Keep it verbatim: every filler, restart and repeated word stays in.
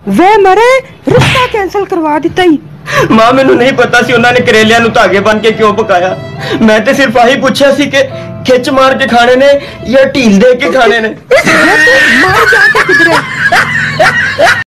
वे मरे रिश्ता कैंसल करवा दिता ही। मां मैनू नहीं पता सी उन्होंने करेलियां नू धागे बन के क्यों पकाया। मैं तो सिर्फ आही पूछा सी कि खिच मार के खाने ने या ढील दे के खाने ने। मार जाके किधर है?